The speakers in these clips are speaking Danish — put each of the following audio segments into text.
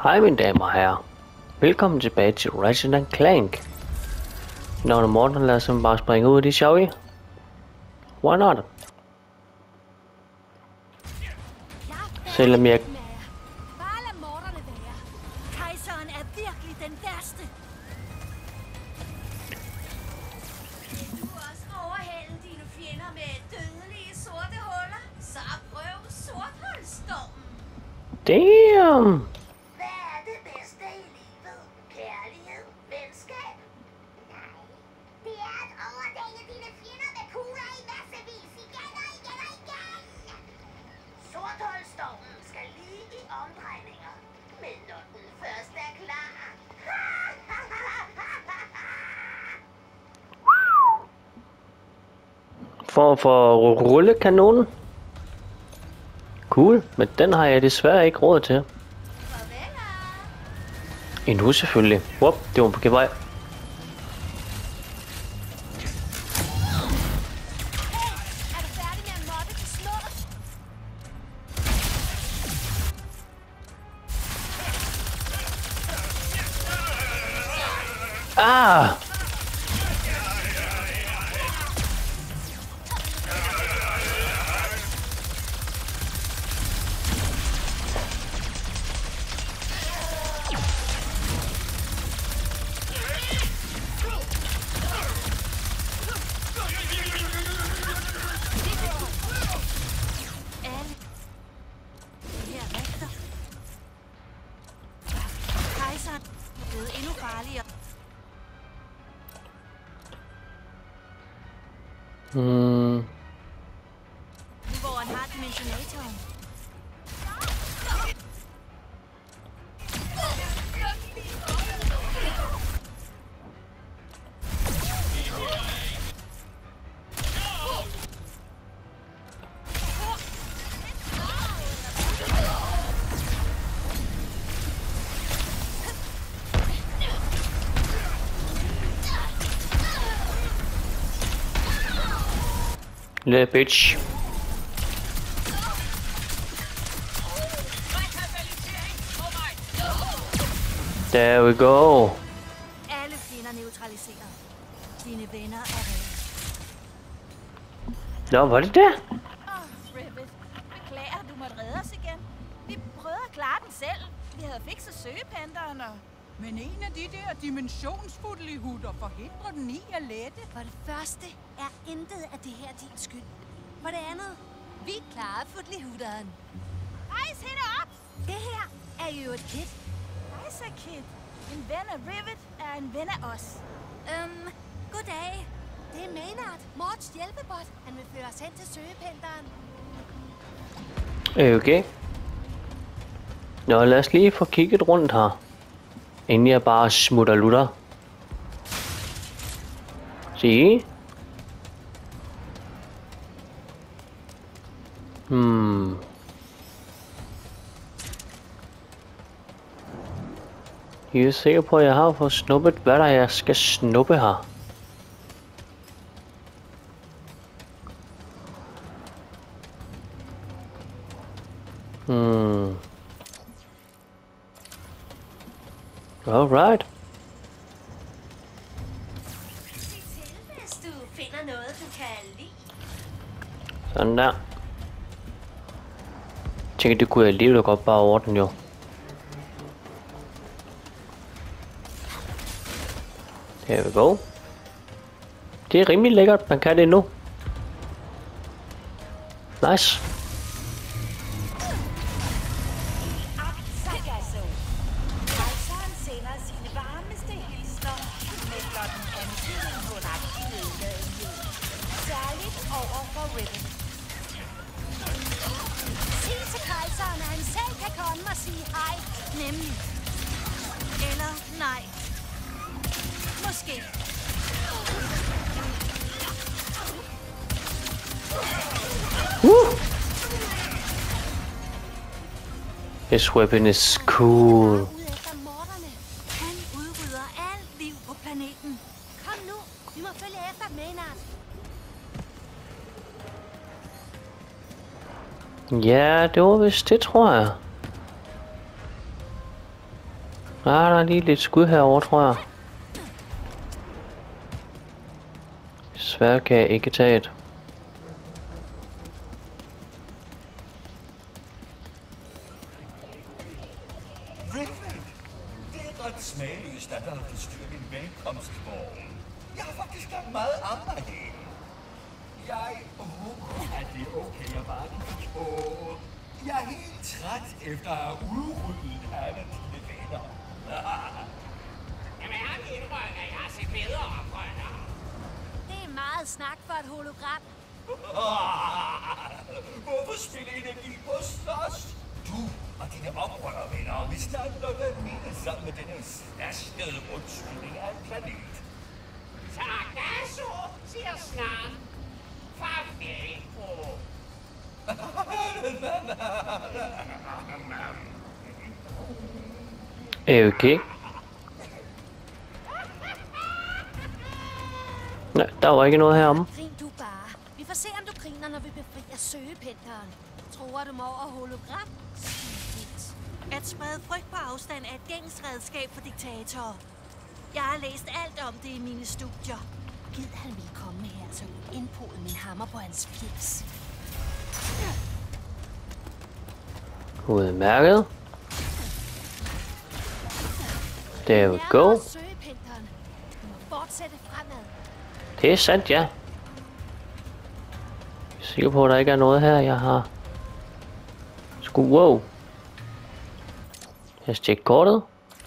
Hej mine damer og herrer. Velkommen tilbage til Ratchet & Clank. Når Morten lader sig bare springe ud af det, shall we? Why not? Selvom jeg... Bare lad morderne være. Kejseren er virkelig den værste. Du også overhælde dine fjender med dødelige sorte huller? Så prøv sorthulsstormen. Damn! Hvad er det bedste i livet? Kærlighed? Venskab? Nej, det er at overdænge dine fjender med kugler i massevis igen og igen og igen. Sorthulsstormen skal lige i omdrejninger. Men når den først er klar... For rullekanonen. Cool, men den har jeg desværre ikke råd til. Endnu selvfølgelig. Whoop, det var på vej. Ah! Kejseren er blevet endnu farligere. Hvor han har dimensionatoren. Little bitch. There we go. Alle fjender neutraliseret. Dine venner er reddet. Nå, var det der? Rivet. Beklager, du måtte redde os igen. Vi prøvede at klare den selv. Vi havde fikset søgepanderen og... Men en af de der dimensionsfudlihutter forhindrer den i at lette. For det første er intet af det her din skyld. For det andet, vi klarer fudlihutteren. Rejs hende op! Det her er jo et kit. Rejs er kit. En ven af Rivet er en ven af os. Goddag. Det er Maynard, Morts hjælpebot. Han vil føre os hen til søgepanderen. Okay. Nå, lad os lige få kigget rundt her. Inden jeg bare smutter lutter. Se. Jeg er sikker på, at jeg har fået snuppet, hvad der jeg skal snuppe her. Alright. Sig til, hvis du finder noget, du kan lide. Sådan der. Tænker, det kunne jeg alligevel godt bare ordne jo. There we go. Det er rimelig lækkert, man kan det nu. Nice. Kejseren sender sine varmeste hilsner med blot en antydning på en aktiv nedladenhed. Særligt over for Rivet. Sig til kejseren, at han selv kan komme og sige hej. Nemlig. Eller nej. Måske. This weapon is cool. Ud efter morderne. Han udrydder alt liv på planeten. Kom nu, vi må følge efter Maynard. Ja, det var vist det, tror jeg. Der er lige lidt skud herovre, tror jeg. Desværre kan jeg ikke tage et. Smagløst, at der har forstyrret min velkomstborg. Jeg har faktisk haft meget arbejde. Jeg håber, at det er okay at bare jeg er helt træt efter at have udryddet alle dine venner. Jamen, jeg indrømmer, at jeg har set bedre oprører. Det er meget snak for et hologram. Hvorfor spille energi på slås? Du og dine oprørervenner, vi snart nok at mine sammen med denne slaskede undskyldning af en planet. Tagasso, siger snart. Farvel, bror. Okay. Nej, der var ikke noget heromme. Grin du bare. Vi får se, om du griner, når vi befrier søgependeren. Tror du mig over hologram? Skidt. At sprede frygt på afstand er et gængs redskab for diktatorer. Jeg har læst alt om det i mine studier. Gid han ville komme her, så indpode min hammer på hans flis. Udmærket. There we go. Søgependeren. Du må fortsætte fremad. Det er sandt, ja. Jeg er sikker på, at der ikke er noget her, jeg har. Wow. Jeg skal tjekke kortet.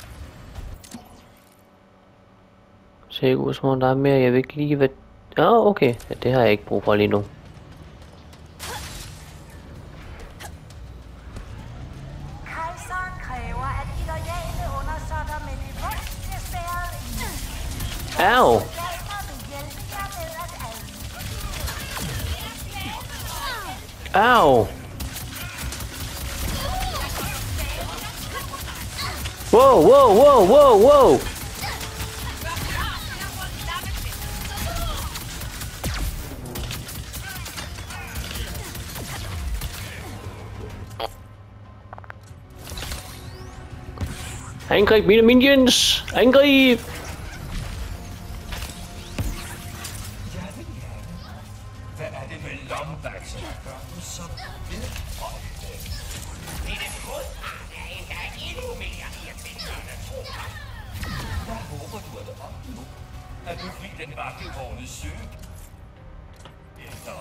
Ser ikke ud som om der er mere. Jeg ved ikke lige hvad... okay. Ja, det har jeg ikke brug for lige nu. Kejseren kræver, at de loyale undersåtter med det vundt bliver spærret ind. Au! Au! Wow, wow, wow, wow, wow! Angrib mine minions! Angrib! Hvad er det med Lombax, der gør du så vedholdt? Denne modpart er endda endnu mere irriterende, tror jeg. Jeg håber, du er deroppe nu. At du fik den vakkelvågne søg. Efter.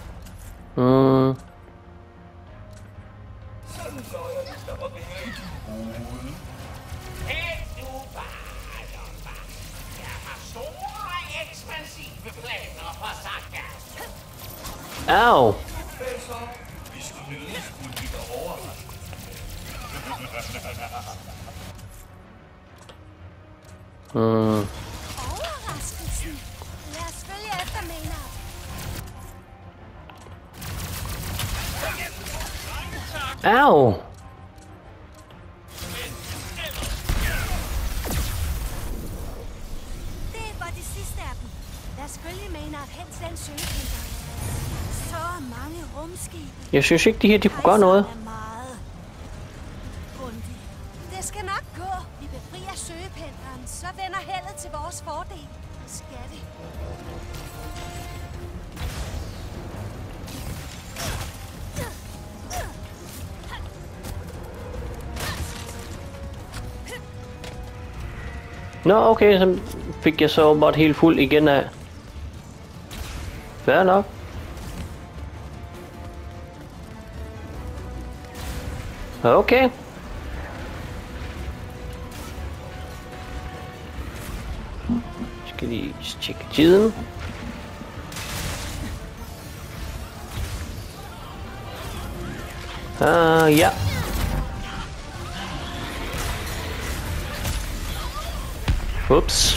Sådan så jeg, hvis der var mere i dit hoved. Hæld du bare, Lombax. Jeg har store, ekspansive planer for Sargasso. Au! Vi skulle mødes, kunne vi da overraske. Overraskelsen. Lad os følge efter Maynard. Au! Det var de sidste af dem. Lad os følge Maynard hen til den søgependeren. Så mange rumskibe. Jeg synes ikke, de her de kunne gøre noget. Kejseren er meget grundig. Det skal nok gå. Vi befrier søgependeren, så vender heldet til vores fordel. Det skal det. Nå, okay, så fik jeg så åbenbart helt fuld igen af. Fair nok. Okay. Skal lige tjekke tiden. Ja. Ups.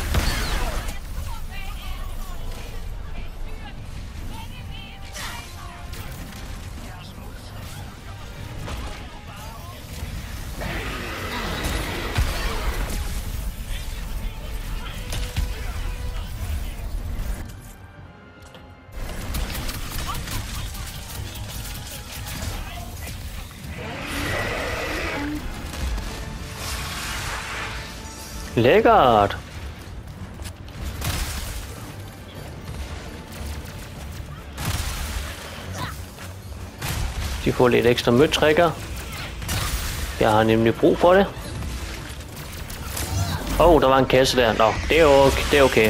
Lækkert. De får lidt ekstra møtrikker. Jeg har nemlig brug for det. Der var en kasse der. Nå, det er okay. Det er okay.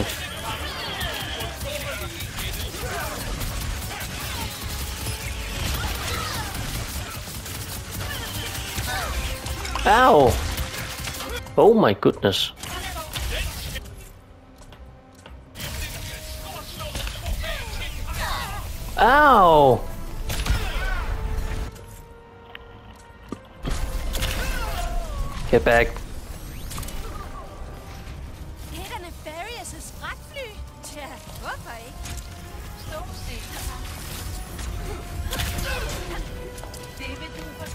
Ow! Oh my goodness. Ow! Get back. Det er da Nefarious' fragtfly. Tja, hvorfor ikke? Stop se. David,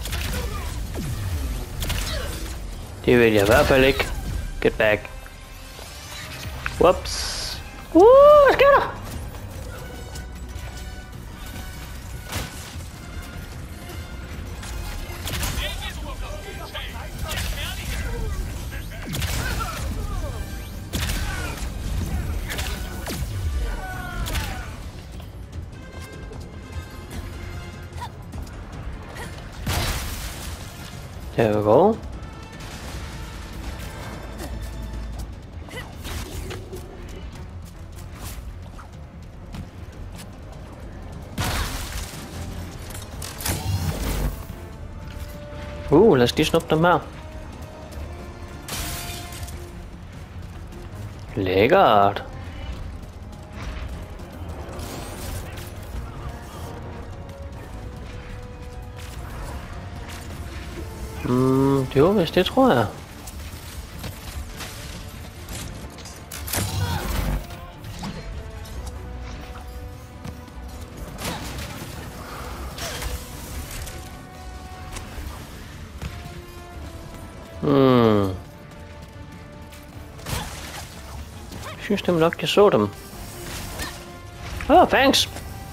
Det vil jeg i hvert fald ikke. Get back. Whoops. Hvad sker der? There we go. Lad os lige snuppe dem her. Lækkert. Det var vist det, tror jeg. Jeg synes nemlig nok, jeg så dem. Thanks.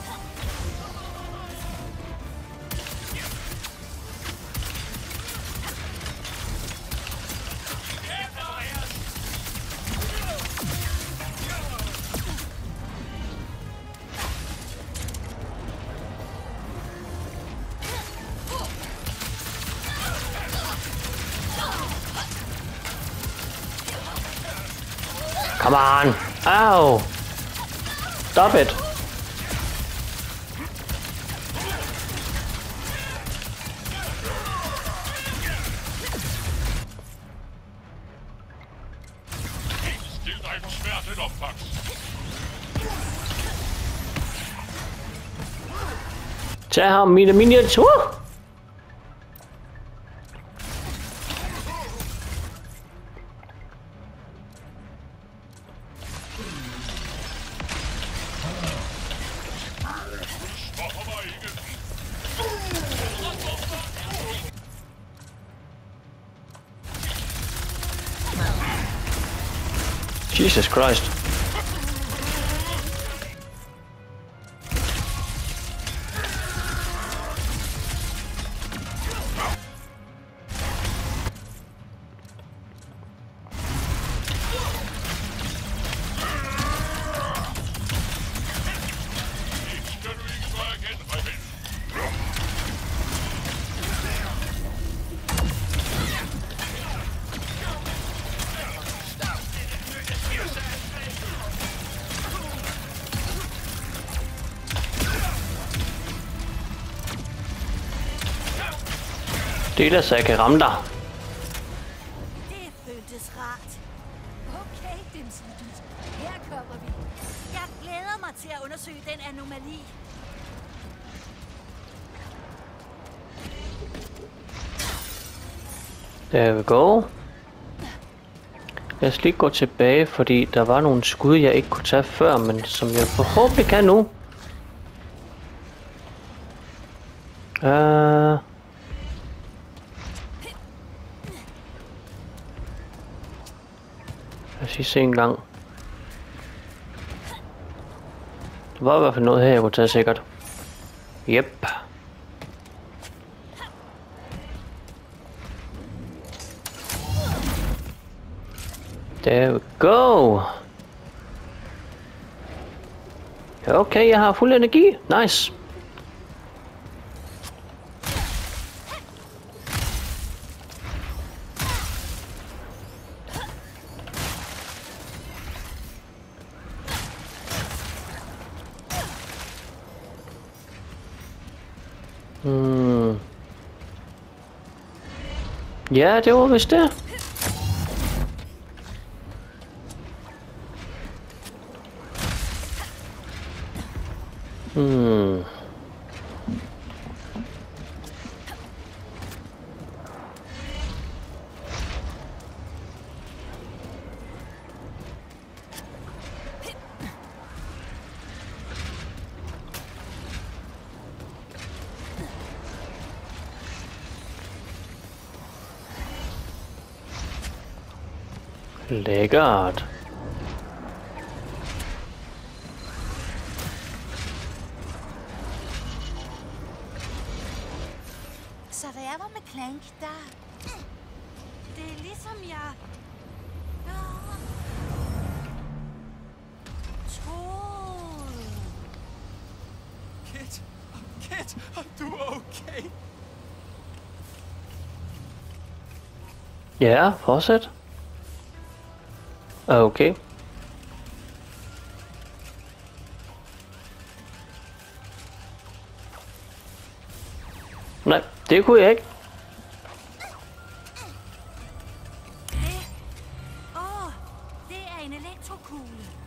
Come on! Ow! Stop it! Stil dig på smertet omfang. Tag ham, mine minions! Jesus Christ. Det er så jeg kan ramme dig. Det føltes rart. Okay, Dimsydus. Her kommer vi. Jeg glæder mig til at undersøge den anomali. There we go. Lad os lige gå tilbage, fordi der var nogle skud, jeg ikke kunne tage før, men som jeg forhåbentlig kan nu. Lad os lige se en gang. Der var i hvert fald noget her, jeg kunne tage sikkert. Yep. There we go. Okay, jeg har fuld energi. Nice. Ja, det var vist det. Lækkert. Så da jeg var med Clank, det er ligesom jeg... troede. Kit, du er okay. Ja, fortsæt. Okay. Nej, det kunne jeg ikke. Det er en elektrokugle.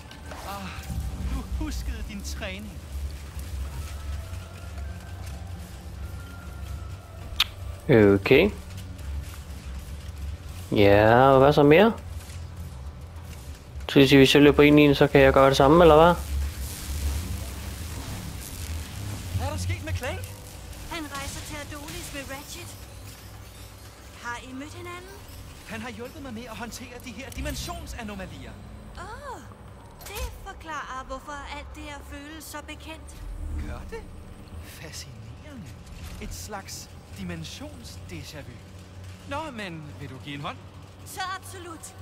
Du huskede din træning. Okay. Ja, og hvad så mere? Så hvis jeg løber ind i den, så kan jeg gøre det samme, eller hvad? Hvad er der sket med Clank? Han rejser til Adolis med Ratchet. Har I mødt hinanden? Han har hjulpet mig med at håndtere de her dimensionsanomalier. Det forklarer, hvorfor alt det her føles så bekendt. Gør det? Fascinerende. Et slags dimensions-déjà-vu. Nå, men vil du give en hånd? Så absolut.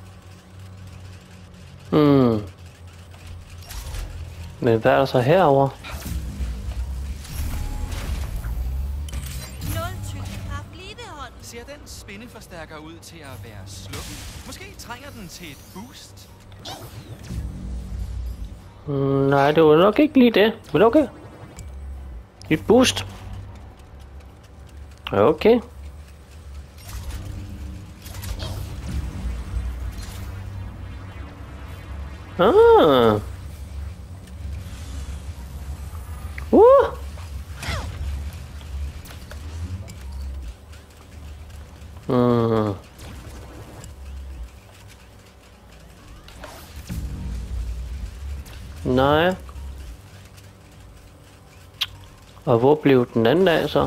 Men hvad er der så herovre? 0 tyngdekraft liggehånd. Ser den spindeforstærker ud til at være slukket? Måske trænger den til et boost? Nej, det var nok ikke lige det. Men okay. Et boost. Okay. Nej. Og hvor blev den anden af så?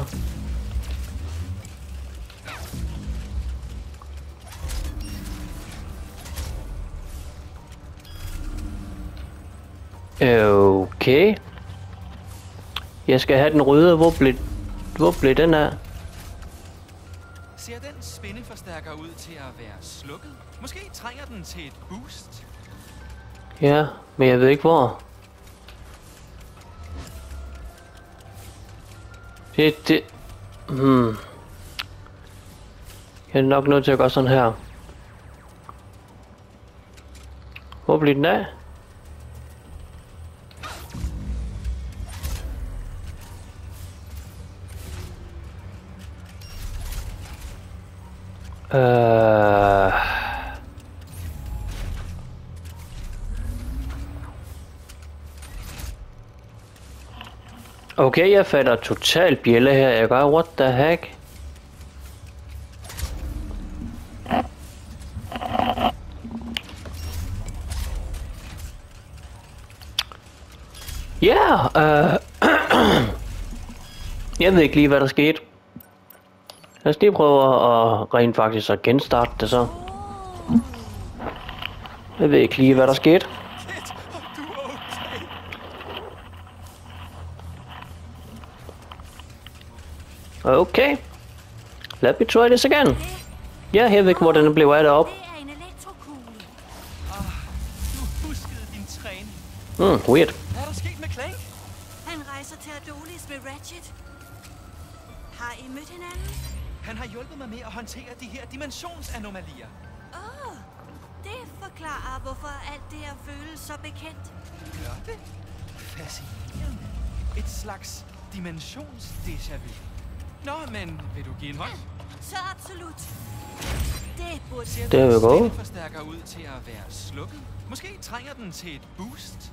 Okay. Jeg skal have den røde. Hvor blev den af? Ser den spindeforstærker ud til at være slukket? Måske trænger den til et boost? Ja, men jeg ved ikke hvor. Det. Jeg er nok nødt til at gøre sådan her. Hvor blev den af? Okay, jeg fatter totalt bjælle her. Jeg gør what the heck? Ja, jeg ved ikke lige hvad der skete. Lad os lige prøve at rent faktisk at genstarte det så. Jeg ved ikke lige hvad der skete. Okay. Let me try this again. Ja, jeg ved ikke hvor den blev af deroppe. Det er en elektrokugle. Weird. Hvad er der sket med Clank? Han rejser til Adonis med Ratchet. Har I mødt hinanden? Han har hjulpet mig med at håndtere de her dimensionsanomalier. Det forklarer, hvorfor alt det her føles så bekendt. Gør det? Fascinerende. Et slags dimensions-déjà-vu. Nå, men vil du give en hånd? Så absolut. Det burde Ser Der vi går. forstærker ud til at være slukket? Måske trænger den til et boost?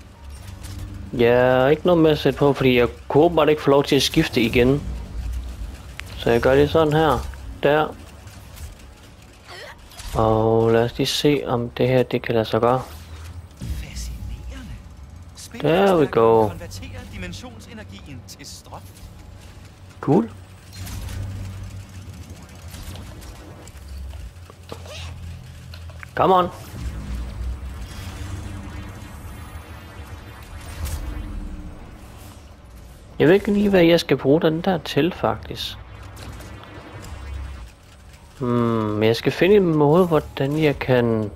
Ja, ikke noget med at sætte på, fordi jeg kunne åbenbart ikke få lov til at skifte igen. Så jeg gør det sådan her. Der. Og lad os lige se, om det her det kan lade sig gøre. Fascinerende. There we go. Konverterer dimensionsenergien til strøm. Cool. Come on. Jeg ved ikke lige, hvad jeg skal bruge den der til, faktisk. Men jeg skal finde en måde, hvordan jeg kan...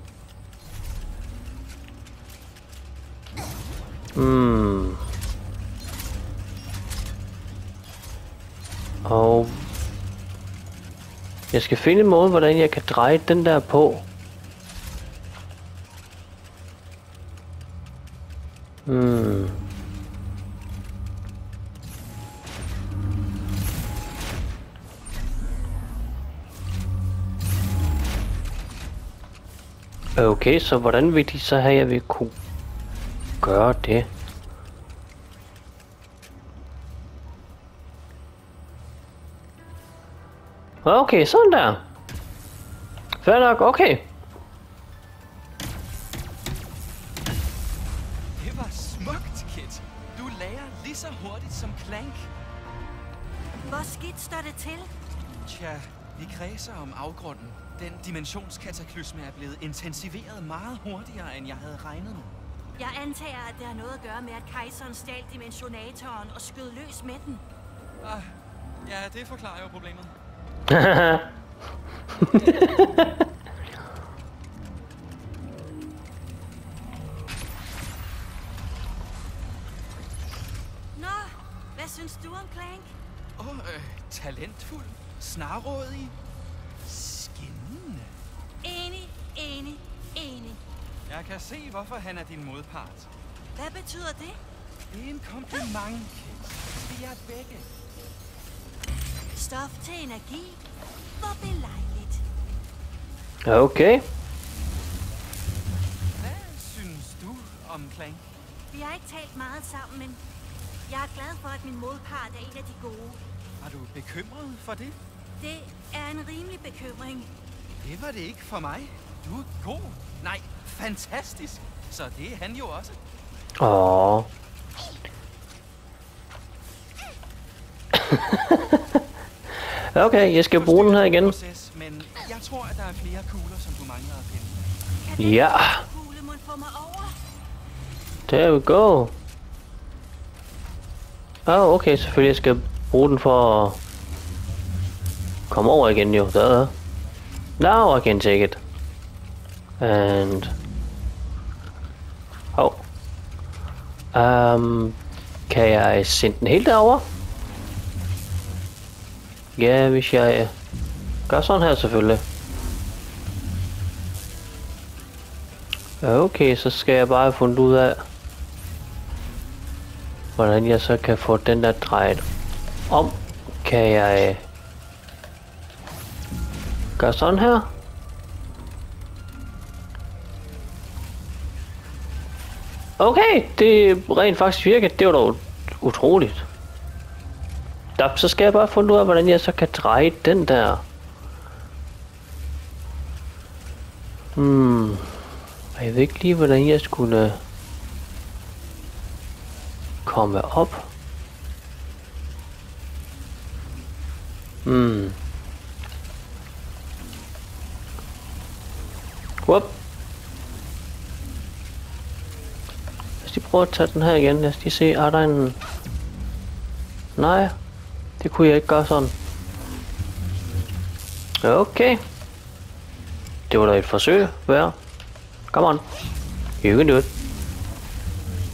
Og... jeg skal finde en måde, hvordan jeg kan dreje den der på. Okay, så hvordan vil de så have, at jeg vil kunne gøre det? Okay, sådan der. Fair nok, okay. Det var smukt, Kit. Du lærer lige så hurtigt som Clank. Hvor skidt står det til? Tja, vi kredser om afgrunden. Den dimensionskataklysme er blevet intensiveret meget hurtigere, end jeg havde regnet med. Jeg antager, at det har noget at gøre med, at kejseren stjal dimensionatoren og skød løs med den. Ja, det forklarer jo problemet. Nå, hvad synes du om Clank? Talentfuld, snarrådig, skinnende. Enig, enig, enig. Jeg kan se, hvorfor han er din modpart. Hvad betyder det? Det er en kompliment, Kit. Vi er begge. Stof til energi. Hvor belejligt. Okay. Hvad synes du om Clank? Vi har ikke talt meget sammen, men jeg er glad for, at min modpart er en af de gode. Er du bekymret for det? Det er en rimelig bekymring. Det var det ikke for mig. Du er god. Nej, fantastisk. Så det er han jo også. Åh. Okay, jeg skal bruge den her igen. Proces, men jeg tror, at der er flere kugler, som du mangler at finde. Kan den Ja. kugle må få mig over? There we go. Okay, selvfølgelig jeg skal bruge den for at komme over igen jo. Der. Now I can take it. And kan jeg sende den helt derover? Ja, hvis jeg gør sådan her selvfølgelig. Okay, så skal jeg bare have fundet ud af, hvordan jeg så kan få den der drejet om. Kan jeg gøre sådan her? Okay, det rent faktisk virker. Det var da utroligt. Så skal jeg bare finde ud af, hvordan jeg så kan dreje den der. Jeg ved ikke lige, hvordan jeg skulle komme op. Whoop. Lad os lige prøve at tage den her igen. Lad os lige se, er der en... Nej, det kunne jeg ikke gøre sådan. Okay. Det var da et forsøg værd. Come on. You can do it.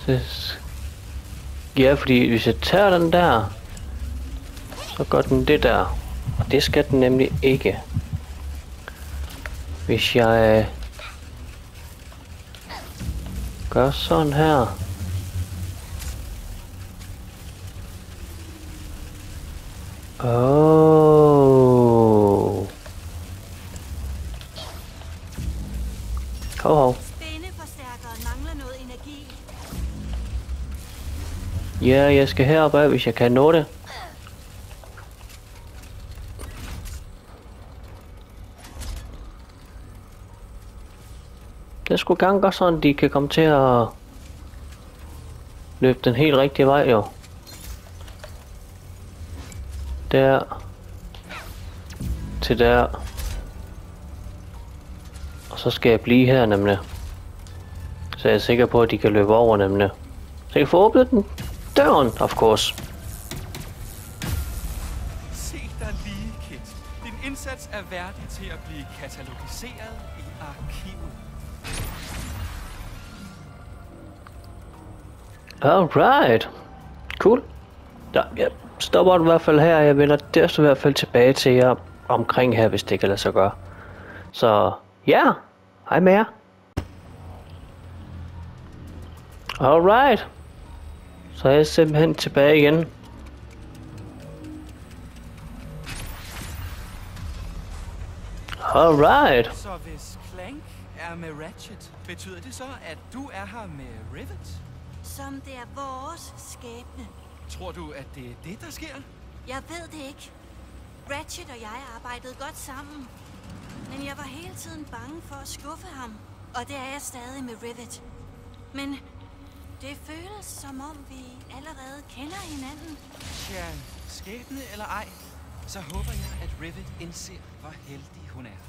Ja, fordi hvis jeg tager den der, så gør den det der. Og det skal den nemlig ikke. Hvis jeg gør sådan her. Spændeforstærkeren mangler noget energi. Ja, jeg skal herop af, hvis jeg kan nå det. Det skulle gerne gøre sådan, de kan komme til at løbe den helt rigtige vej, jo. Der. Til der. Og så skal jeg blive her, nemlig. Så jeg er sikker på, at de kan løbe over, nemlig. Så jeg kan få åbnet den døren, of course. Se dig lige, Kit. Din indsats er værdig til at blive katalogiseret i arkivet. Alright. Cool. Ja, jeg stopper i hvert fald her. Jeg vender derst i hvert fald tilbage til jer omkring her, hvis det kan lade sig gøre. Så ja, hej med jer. Alright. Så er jeg simpelthen tilbage igen. Alright. Så hvis Clank er med Ratchet, betyder det så, at du er her med Rivet? Som det er vores skæbne. Tror du, at det er det, der sker? Jeg ved det ikke. Ratchet og jeg arbejdede godt sammen. Men jeg var hele tiden bange for at skuffe ham. Og det er jeg stadig med Rivet. Men det føles som om vi allerede kender hinanden. Ja, skæbne eller ej, så håber jeg, at Rivet indser, hvor heldig hun er.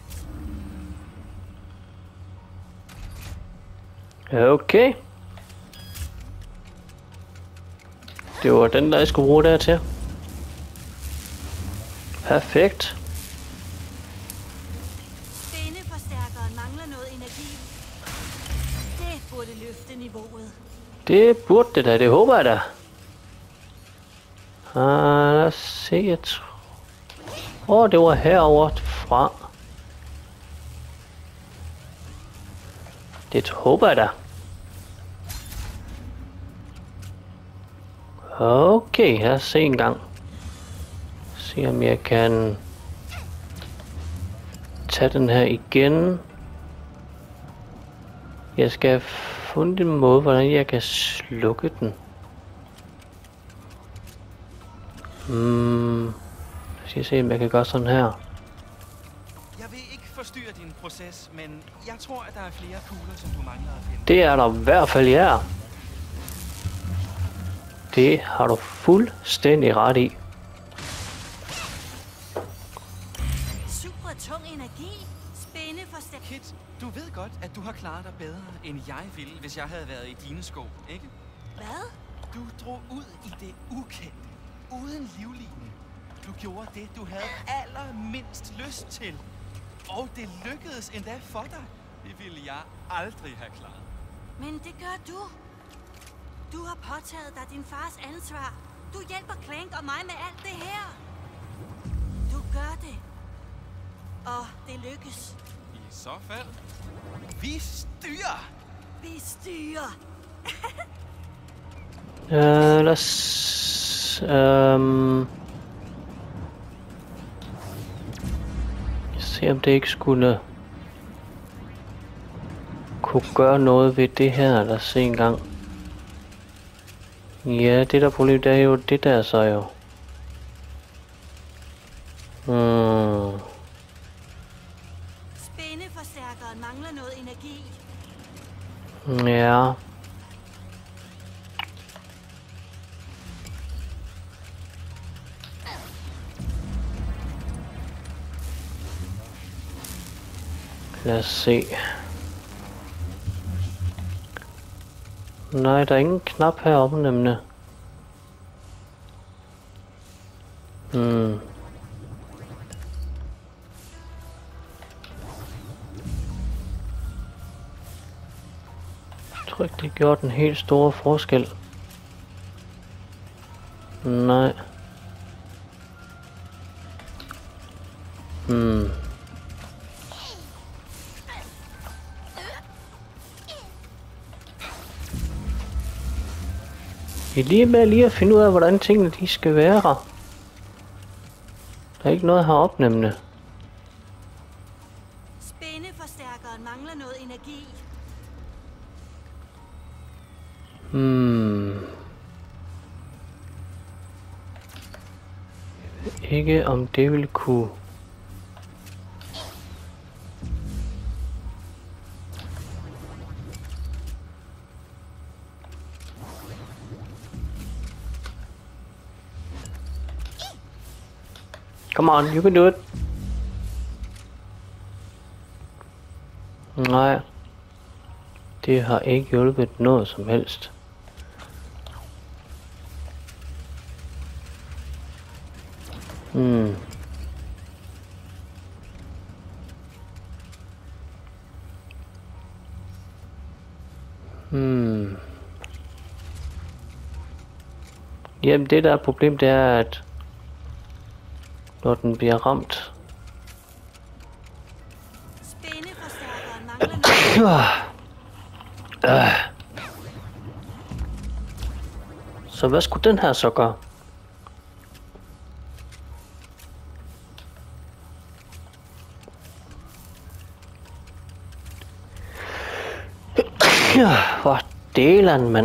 Okay. Det var den, der jeg skulle bruge der til. Perfekt. Spændeforstærkeren mangler noget energi. Det burde løfte niveauet. Det burde det da, det håber jeg da. Lad os se, jeg tror det var herovre fra. Det håber jeg da. Okay, lad os se en gang. Se om jeg kan tage den her igen. Jeg skal have fundet en måde, hvordan jeg kan slukke den. Skal jeg se, om jeg kan gøre sådan her. Jeg vil ikke forstyrre din proces, men jeg tror, at der er flere kugler, som du mangler at finde. Det er der i hvert fald, ja. Det har du fuldstændig ret i. Super tung energi. Spændeforstærkeren. Kit, du ved godt, at du har klaret dig bedre, end jeg ville, hvis jeg havde været i dine sko, ikke? Hvad? Du drog ud i det ukendte, uden livline. Du gjorde det, du havde allermindst lyst til. Og det lykkedes endda for dig. Det ville jeg aldrig have klaret. Men det gør du. Du har påtaget dig din fars ansvar. Du hjælper Clank og mig med alt det her. Du gør det. Og det lykkes. I så fald. Vi styrer! Vi styrer. Lad os... se om det ikke skulle kunne gøre noget ved det her. Lad os se en gang. Ja, det der problem, det er jo det der så jo. Spændeforstærkeren mangler noget energi. Ja. Lad os se. Nej, der er ingen knap heroppe nemlig. tror ikke, det gjorde den helt store forskel. Nej. Vi er lige med lige at finde ud af, hvordan tingene de skal være. Der er ikke noget heroppe nemlig. Spændeforstærkeren mangler noget energi. Jeg ved ikke, om det ville kunne... Come on, you can do it. Nej. Det har ikke hjulpet noget som helst. Jamen det der er problem, det er at når den bliver ramt. Spændeforstærkeren mangler noget. Så hvad skulle den her så gøre? Hvor delen, mand.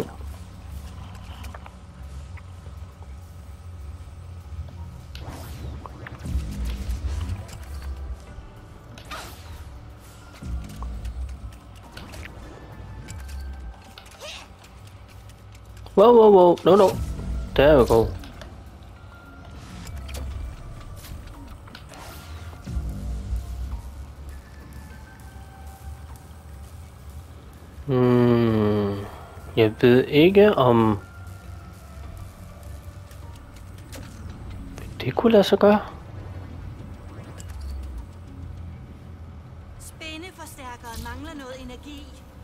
Whoa, no. There we go. Jeg ved ikke om det kunne lade sig gøre. Spændeforstærkeren mangler noget energi.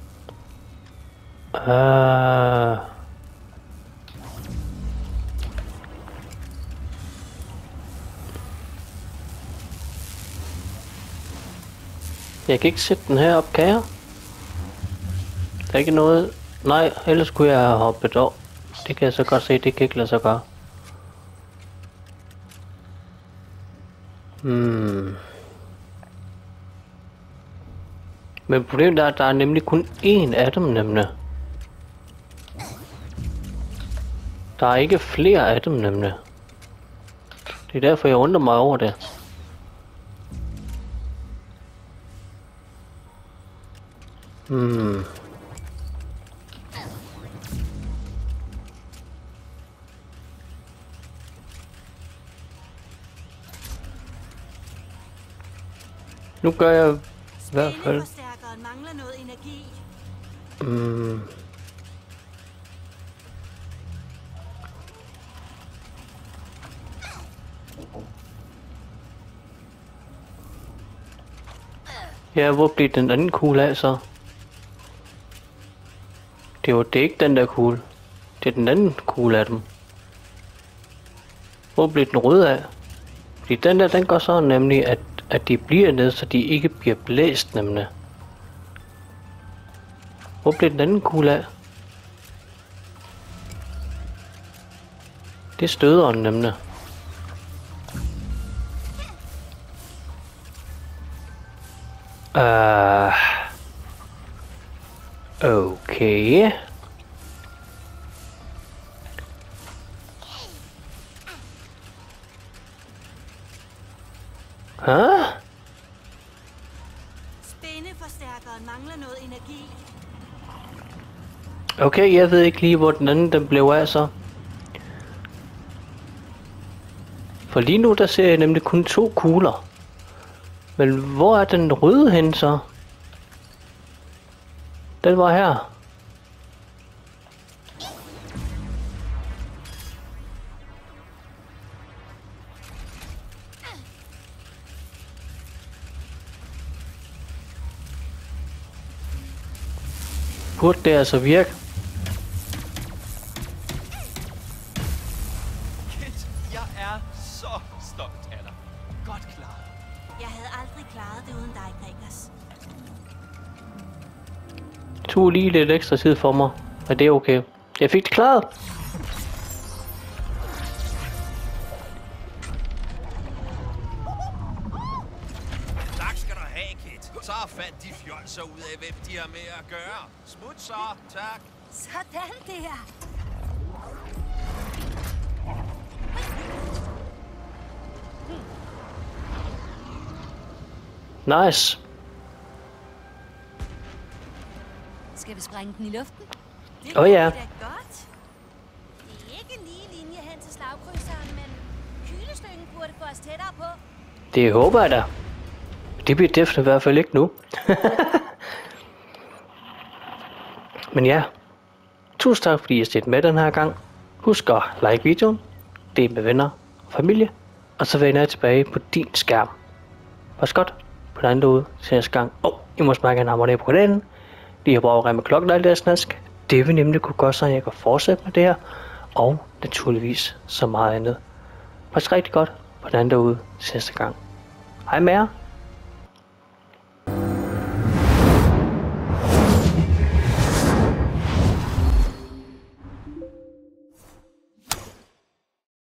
Jeg kan ikke sætte den her op, kan jeg? Der er ikke noget... Nej, ellers kunne jeg have hoppet over. Det kan jeg så godt se, det kan ikke lade sig gøre. Men problemet er, at der er nemlig kun én af dem nemlig. Der er ikke flere af dem nemlig. Det er derfor jeg undrer mig over det. Nu gør jeg i hvert fald. Spændeforstærkeren mangler noget energi. Ja, hvor blev den anden kugle af så? Det er ikke den der kugle. Det er den anden kugle af dem. Hvor blev den røde af? Fordi den der, den går så nemlig, at de bliver ned, så de ikke bliver blæst nemlig. Hvor blev den anden kugle af? Det er støderen nemlig. Okay. Spændeforstærkeren mangler noget energi. Okay, jeg ved ikke lige, hvor den anden den blev af så. For lige nu, der ser jeg nemlig kun 2 kugler. Men hvor er den røde hen så? Den var her. burde det altså virke. Kit, jeg er så stolt af dig. Godt klaret. Jeg havde aldrig klaret det uden dig, Gregers. Det tog lige lidt ekstra tid for mig, men det er okay. Jeg fik det klaret. Tak skal du have, Kit. Så fandt de fjolser ud af, hvem de har med at gøre. Smut så, tak. Sådan der. Nice. Skal vi sprænge den i luften? Det Åh, ja. da godt. Det er ikke en lige linje hen til slagkrydseren, men kylestyngen burde få os tættere på. Det håber jeg da. Det bliver definitivt i hvert fald ikke nu. Men ja. Tusind tak fordi I har set med den her gang. Husk at like videoen, del med venner og familie, og så vender jeg tilbage på din skærm. Pas godt på den anden derude til næste gang. I må smage en abonnere på kanalen. Lige har brugt med klokken og alt det snask. Det vil nemlig kunne gøre så, at jeg kan fortsætte med det her. Og naturligvis så meget andet. Pas rigtig godt på den anden derude til næste gang. Hej med jer.